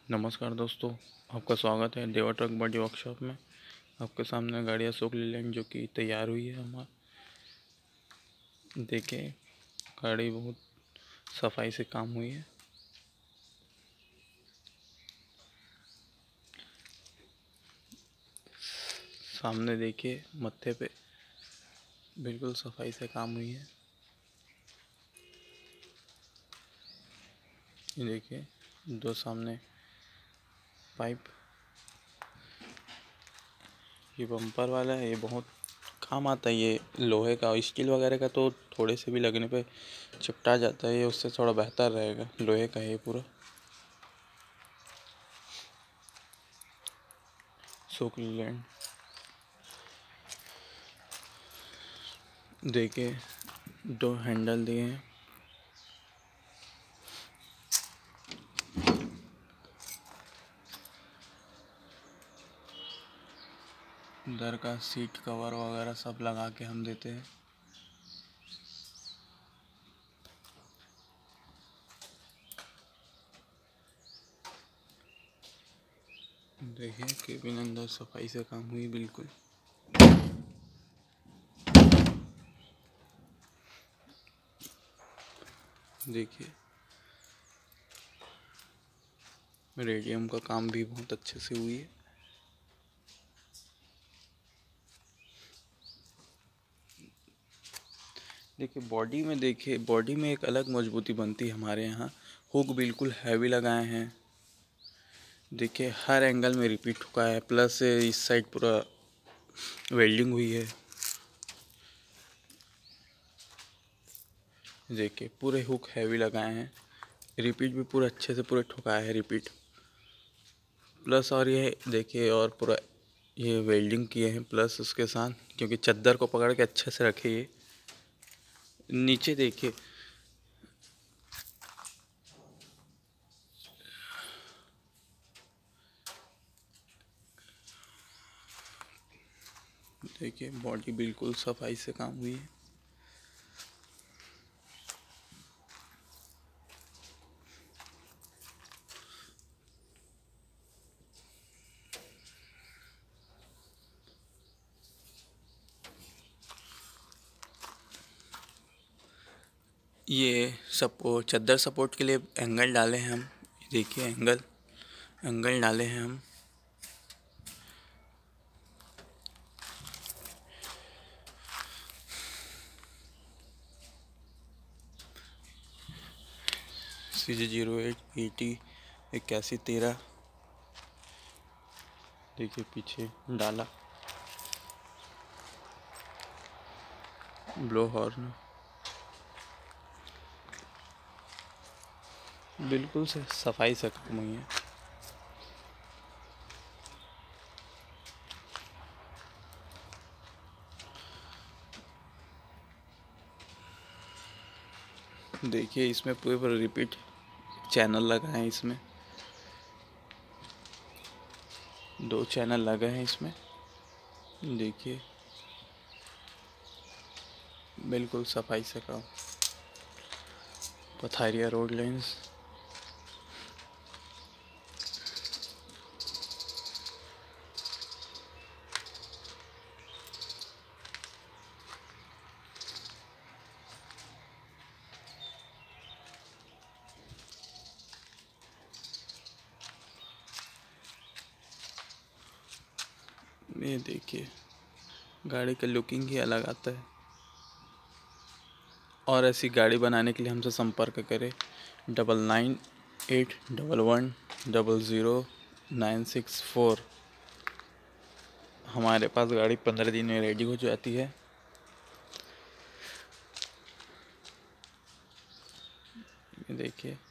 नमस्कार दोस्तों, आपका स्वागत है देवा ट्रक बॉडी वर्कशॉप में। आपके सामने गाड़ी अशोक लीलैंड जो कि तैयार हुई है हमारा। देखिए, गाड़ी बहुत सफाई से काम हुई है। सामने देखिए, मत्थे पे बिल्कुल सफाई से काम हुई है। ये देखिए, दो सामने पाइप, ये बम्पर वाला है, ये बहुत काम आता है। ये लोहे का, स्टील वगैरह का तो थोड़े से भी लगने पे चिपटा जाता है, ये उससे थोड़ा बेहतर रहेगा। लोहे का है ये पूरा। अशोक लीलैंड देखिए, दो हैंडल दिए हैं। इधर का सीट कवर वगैरह सब लगा के हम देते हैं। देखिए, केबिन अंदर सफाई से काम हुई बिल्कुल। देखिए, रेडियम का काम भी बहुत अच्छे से हुई है। देखिए, बॉडी में एक अलग मजबूती बनती है हमारे यहाँ। हुक बिल्कुल हैवी लगाए हैं। देखिए, हर एंगल में रिपीट हुका है, प्लस इस साइड पूरा वेल्डिंग हुई है। देखिए, पूरे हुक हैवी लगाए हैं। रिपीट भी पूरा अच्छे से पूरे ठुकाया है रिपीट, प्लस और ये देखिए, और पूरा ये वेल्डिंग किए हैं प्लस उसके साथ, क्योंकि चद्दर को पकड़ के अच्छे से रखे। ये नीचे देखिए, देखिए बॉडी बिल्कुल सफाई से काम हुई है। ये सपोर्ट, चद्दर सपोर्ट के लिए एंगल डाले हैं हम। देखिए, एंगल डाले हैं हम। CJ08 80 8113। देखिए, पीछे डाला ब्लो हॉर्न, बिल्कुल से सफाई से काम हुई है। देखिए, इसमें पूरे रिपीट चैनल लगा है। इसमें 2 चैनल लगे हैं इसमें। देखिए, बिल्कुल सफाई से काम। पथारिया रोड लेंस, ये देखिए, गाड़ी का लुकिंग ही अलग आता है। और ऐसी गाड़ी बनाने के लिए हमसे संपर्क करें 998111000964। हमारे पास गाड़ी 15 दिन में रेडी हो जाती है। ये देखिए,